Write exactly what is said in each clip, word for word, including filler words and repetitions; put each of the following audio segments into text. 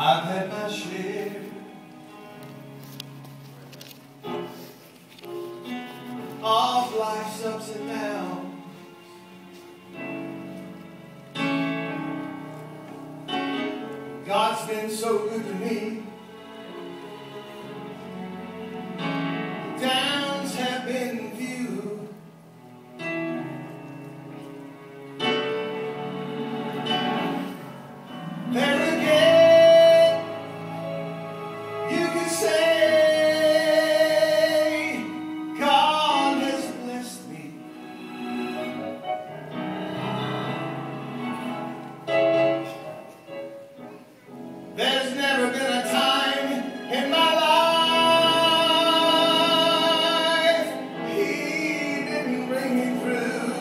I've had my share of life's ups and downs. God's been so good to me. The downs have been few. There again, you can say God has blessed me. There's never been a time in my life He didn't bring me through.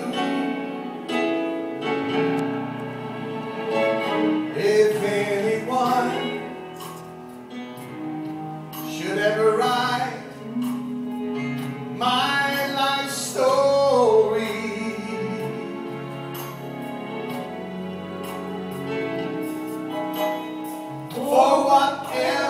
If anyone should ever write my life story, for whatever